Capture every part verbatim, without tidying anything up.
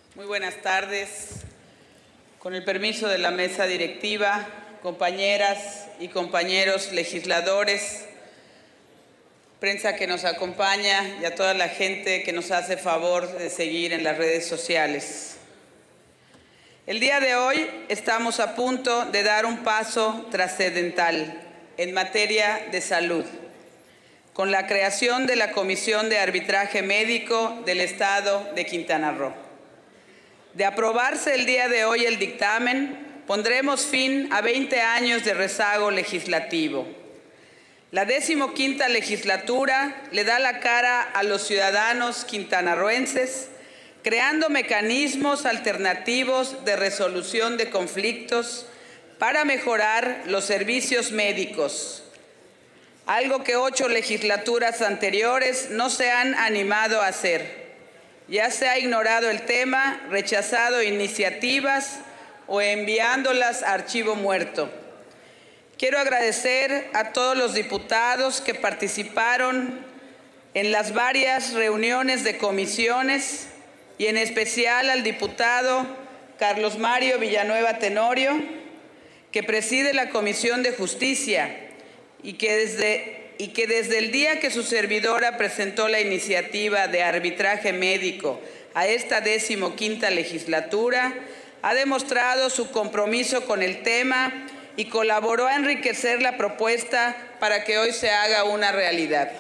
Muy buenas tardes. Con el permiso de la mesa directiva, compañeras y compañeros legisladores, prensa que nos acompaña y a toda la gente que nos hace favor de seguir en las redes sociales. El día de hoy estamos a punto de dar un paso trascendental en materia de salud, con la creación de la Comisión de Arbitraje Médico del Estado de Quintana Roo. De aprobarse el día de hoy el dictamen, pondremos fin a veinte años de rezago legislativo. La decimoquinta legislatura le da la cara a los ciudadanos quintanarroenses, creando mecanismos alternativos de resolución de conflictos para mejorar los servicios médicos, algo que ocho legislaturas anteriores no se han animado a hacer. Ya se ha ignorado el tema, rechazado iniciativas o enviándolas a archivo muerto. Quiero agradecer a todos los diputados que participaron en las varias reuniones de comisiones y en especial al diputado Carlos Mario Villanueva Tenorio, que preside la Comisión de Justicia y que desde y que desde el día que su servidora presentó la iniciativa de arbitraje médico a esta decimoquinta legislatura, ha demostrado su compromiso con el tema y colaboró a enriquecer la propuesta para que hoy se haga una realidad.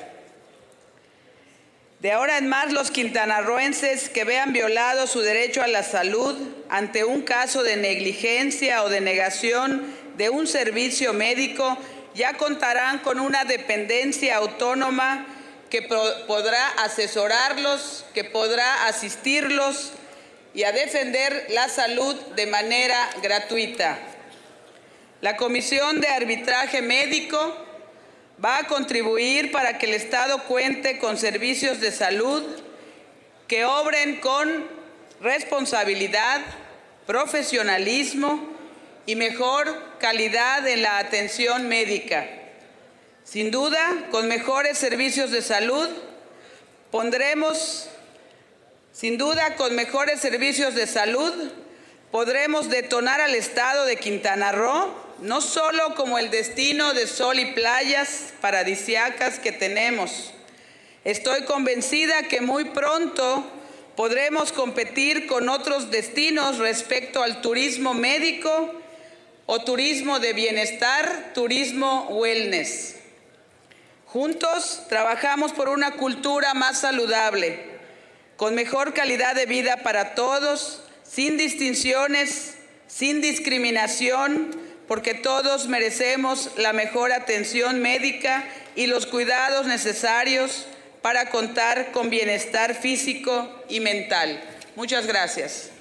De ahora en más, los quintanarroenses que vean violado su derecho a la salud ante un caso de negligencia o de negación de un servicio médico ya contarán con una dependencia autónoma que podrá asesorarlos, que podrá asistirlos y a defender la salud de manera gratuita. La Comisión de Arbitraje Médico va a contribuir para que el Estado cuente con servicios de salud que obren con responsabilidad, profesionalismo y mejor calidad en la atención médica. Sin duda, con mejores servicios de salud, pondremos, sin duda, con mejores servicios de salud, podremos detonar al Estado de Quintana Roo, no solo como el destino de sol y playas paradisíacas que tenemos. Estoy convencida que muy pronto podremos competir con otros destinos respecto al turismo médico o turismo de bienestar, turismo wellness. Juntos trabajamos por una cultura más saludable, con mejor calidad de vida para todos, sin distinciones, sin discriminación, porque todos merecemos la mejor atención médica y los cuidados necesarios para contar con bienestar físico y mental. Muchas gracias.